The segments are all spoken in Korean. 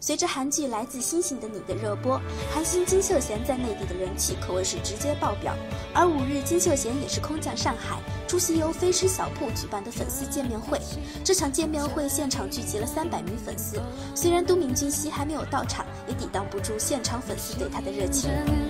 随着韩剧《来自星星的你》的热播，韩星金秀贤在内地的人气可谓是直接爆表。而5日，金秀贤也是空降上海，出席由飞狮小铺举办的粉丝见面会。这场见面会现场聚集了300名粉丝，虽然都敏俊熙还没有到场，也抵挡不住现场粉丝对他的热情。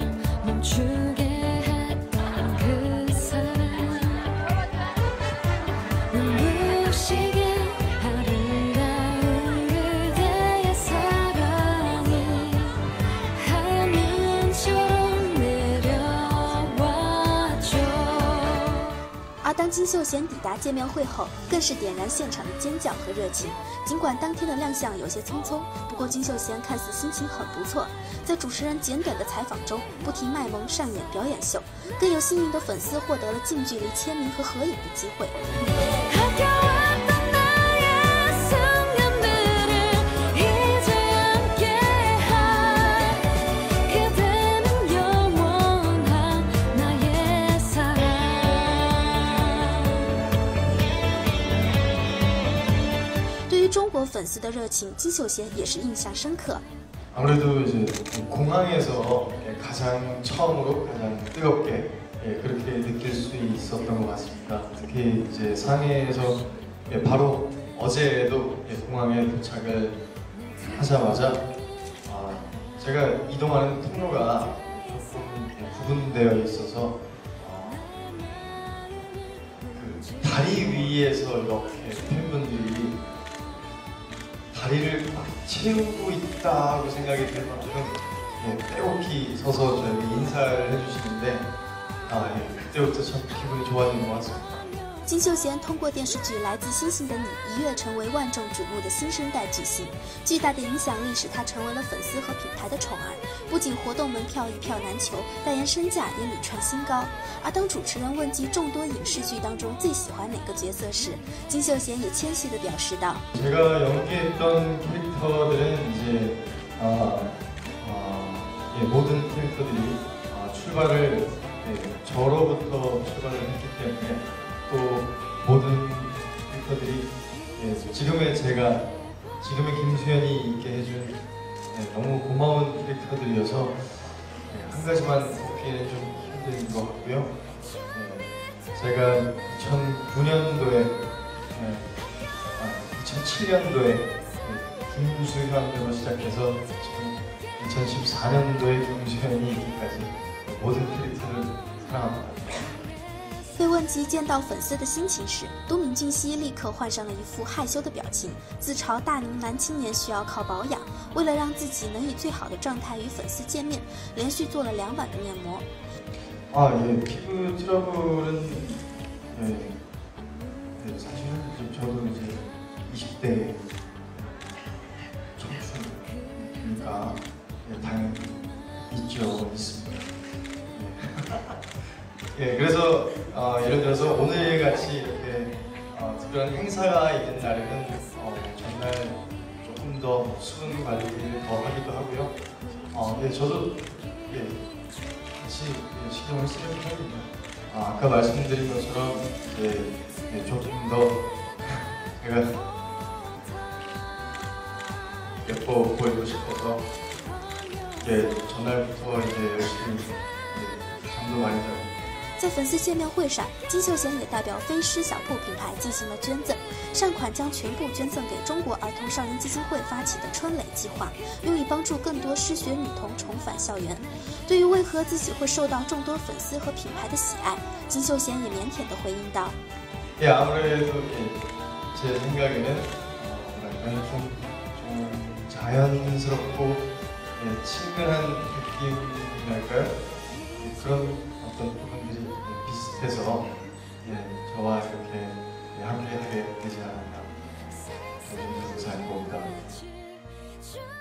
而当金秀贤抵达见面会后，更是点燃现场的尖叫和热情。尽管当天的亮相有些匆匆，不过金秀贤看似心情很不错，在主持人简短的采访中不停卖萌上演表演秀，更有幸运的粉丝获得了近距离签名和合影的机会。中国粉丝的热情，金秀贤也是印象深刻。 아무래도 이제 공항에서 가장 처음으로 가장 뜨겁게 그렇게 느낄 수 있었던 것 같습니다. 특히 이제 상해에서 바로 어제도 공항에 도착을 하자마자 제가 이동하는 통로가 조금 구분되어 있어서 그 다리 위에서 이렇게 팬분들이 다리를 막 채우고 있다고 생각이 들 만큼 빼곡히 서서 저에게 인사를 해주시는데 그때부터 참 기분이 좋아지는 것 같습니다. 金秀贤通过电视剧《来自星星的你》一跃成为万众瞩目的新生代巨星，巨大的影响力使他成为了粉丝和品牌的宠儿。不仅活动门票一票难求，代言身价也屡创新高。而当主持人问及众多影视剧当中最喜欢哪个角色时，金秀贤也谦虚地表示道：“ 제가 연기했던 캐릭터들은 이제 모든 캐릭터들이 출발을 저로부터 출발을 했기 때문에 또 모든 캐릭터들이 지금의 김수현이 있게 해준 너무 고마운 캐릭터들이어서 한 가지만 꼽기에는 좀 힘든 것 같고요. 제가 2009년도에 2007년도에 김수현으로 시작해서 지금 2014년도에 김수현이 있기까지 모든 캐릭터를 사랑합니다. 被问及见到粉丝的心情时，都敏俊熙立刻换上了一副害羞的表情，自嘲大龄男青年需要靠保养。为了让自己能以最好的状態与粉丝见面，连续做了2晚的面膜。 피부 트러블은 사실은 저도 이제 20대 청춘이니까 당연히 있습니다. 그래서 예를 들어서 오늘같이 이렇게 특별한 행사가 있는 날에는 전날 조금 더 수분 관리를 더 하기도 하고요. 저도 같이 신경을 쓰는 편입니다. 아까 말씀드린 것처럼 조금 더 제가 예뻐 보이고 싶어서 전날부터 이제 열심히 잠도 많이 자고. 在粉丝见面会上，金秀贤也代表飞狮小铺品牌进行了捐赠，善款将全部捐赠给中国儿童少年基金会发起的春蕾计划，用以帮助更多失学女童重返校园。对于为何自己会受到众多粉丝和品牌的喜爱，金秀贤也腼腆地回应道：“ 아무래도 제 생각에는 좀 자연스럽고 친근한 느낌이랄까요? 그런 어떤 부분들이 비슷해서 저와 이렇게 함께하게 되지 않았나. 요즘 감사한 겁니다.